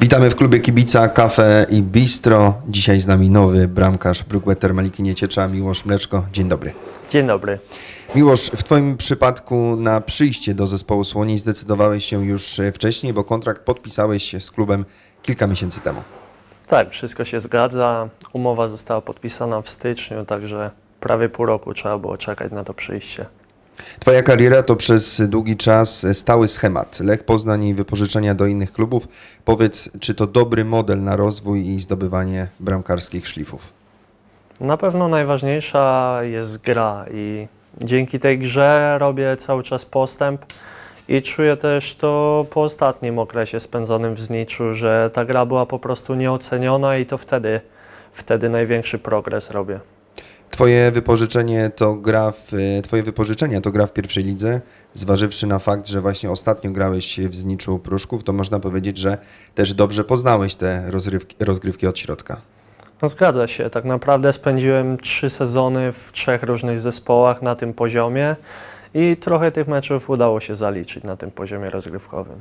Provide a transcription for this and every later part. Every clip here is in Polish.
Witamy w klubie kibica, kafe i bistro. Dzisiaj z nami nowy bramkarz Bruggetter Maliki Nieciecza, Miłosz Mleczko. Dzień dobry. Dzień dobry. Miłosz, w Twoim przypadku na przyjście do zespołu Słoni zdecydowałeś się już wcześniej, bo kontrakt podpisałeś z klubem kilka miesięcy temu. Tak, wszystko się zgadza. Umowa została podpisana w styczniu, także prawie pół roku trzeba było czekać na to przyjście. Twoja kariera to przez długi czas stały schemat. Lech Poznań i wypożyczenia do innych klubów. Powiedz, czy to dobry model na rozwój i zdobywanie bramkarskich szlifów? Na pewno najważniejsza jest gra i dzięki tej grze robię cały czas postęp i czuję też to po ostatnim okresie spędzonym w Zniczu, że ta gra była po prostu nieoceniona i to wtedy największy progres robię. Twoje wypożyczenia to gra w pierwszej lidze. Zważywszy na fakt, że właśnie ostatnio grałeś w Zniczu Pruszków, to można powiedzieć, że też dobrze poznałeś te rozgrywki od środka. No, zgadza się. Tak naprawdę spędziłem 3 sezony w 3 różnych zespołach na tym poziomie i trochę tych meczów udało się zaliczyć na tym poziomie rozgrywkowym.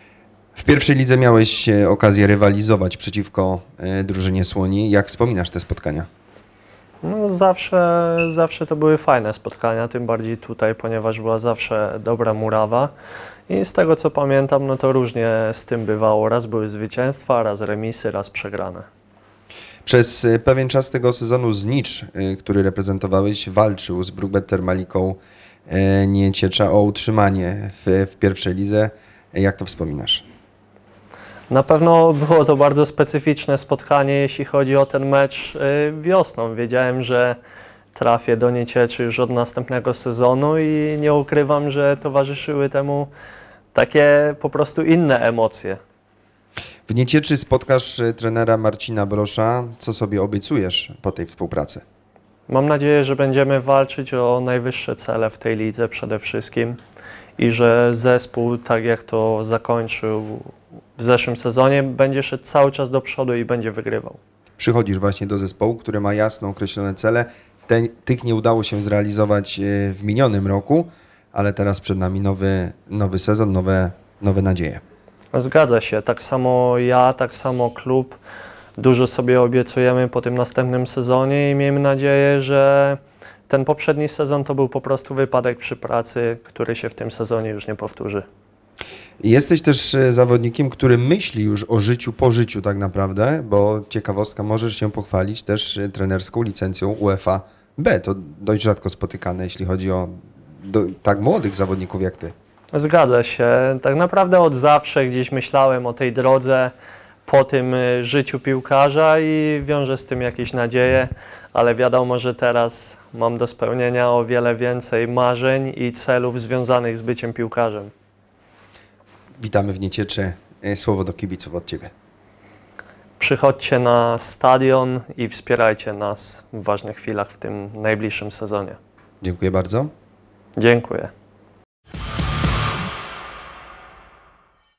W pierwszej lidze miałeś okazję rywalizować przeciwko drużynie Słoni. Jak wspominasz te spotkania? No, zawsze to były fajne spotkania, tym bardziej tutaj, ponieważ była zawsze dobra murawa i z tego co pamiętam, no to różnie z tym bywało. Raz były zwycięstwa, raz remisy, raz przegrane. Przez pewien czas tego sezonu Znicz, który reprezentowałeś, walczył z Bruggetter Maliką Nieciecza o utrzymanie w pierwszej lidze. Jak to wspominasz? Na pewno było to bardzo specyficzne spotkanie, jeśli chodzi o ten mecz wiosną. Wiedziałem, że trafię do Niecieczy już od następnego sezonu i nie ukrywam, że towarzyszyły temu takie po prostu inne emocje. W Niecieczy spotkasz trenera Marcina Brosza. Co sobie obiecujesz po tej współpracy? Mam nadzieję, że będziemy walczyć o najwyższe cele w tej lidze przede wszystkim i że zespół, tak jak to zakończył w zeszłym sezonie, będzie szedł cały czas do przodu i będzie wygrywał. Przychodzisz właśnie do zespołu, który ma jasno określone cele. Tych nie udało się zrealizować w minionym roku, ale teraz przed nami nowy sezon, nowe nadzieje. Zgadza się. Tak samo ja, tak samo klub. Dużo sobie obiecujemy po tym następnym sezonie i miejmy nadzieję, że ten poprzedni sezon to był po prostu wypadek przy pracy, który się w tym sezonie już nie powtórzy. Jesteś też zawodnikiem, który myśli już o życiu po życiu tak naprawdę, bo ciekawostka, możesz się pochwalić też trenerską licencją UEFA B. To dość rzadko spotykane, jeśli chodzi o tak młodych zawodników jak ty. Zgadza się. Tak naprawdę od zawsze gdzieś myślałem o tej drodze po tym życiu piłkarza i wiążę z tym jakieś nadzieje, ale wiadomo, że teraz mam do spełnienia o wiele więcej marzeń i celów związanych z byciem piłkarzem. Witamy w Niecieczy. Słowo do kibiców od Ciebie. Przychodźcie na stadion i wspierajcie nas w ważnych chwilach w tym najbliższym sezonie. Dziękuję bardzo. Dziękuję.